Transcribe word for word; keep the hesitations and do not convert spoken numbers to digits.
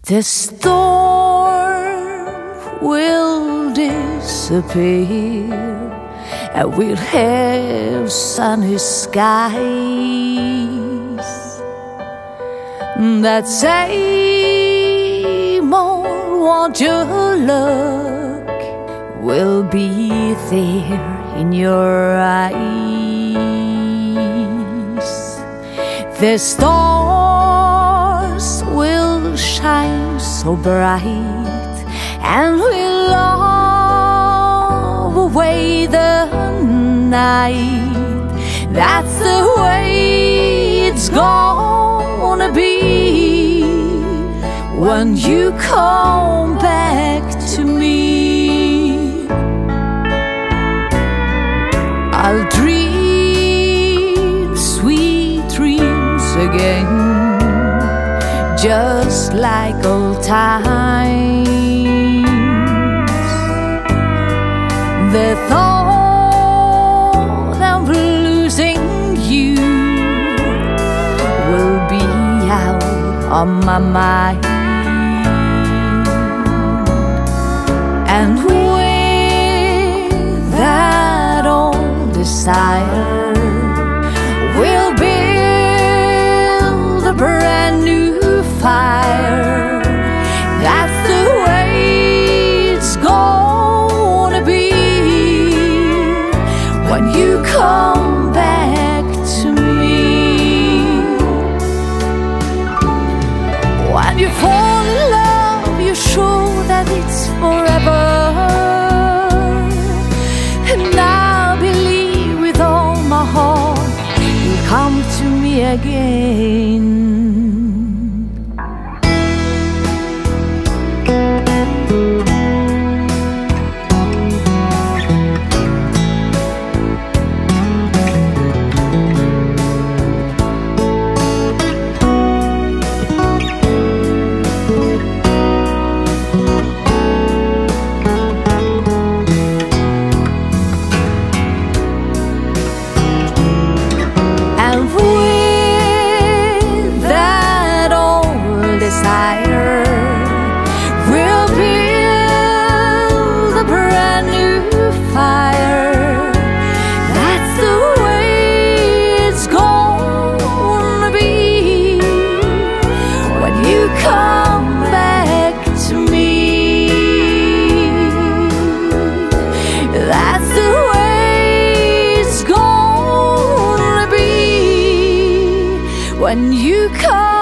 The storm will disappear, and we'll have sunny skies. That same old want your luck will be there in your eyes. The stars will shine so bright, and we'll love away the night. That's the way it's gonna be when you come back to me. I'll dream sweet dreams again, just like old times. The thought of losing you will be out of my mind. And with that old desire, we'll build a brand new fire. That's the way it's gonna be when you come back to me. When you fall in love, you're sure that it's forever. And I believe with all my heart you'll come to me again. We'll build a brand new fire. That's the way it's gonna be when you come back to me. That's the way it's gonna be when you come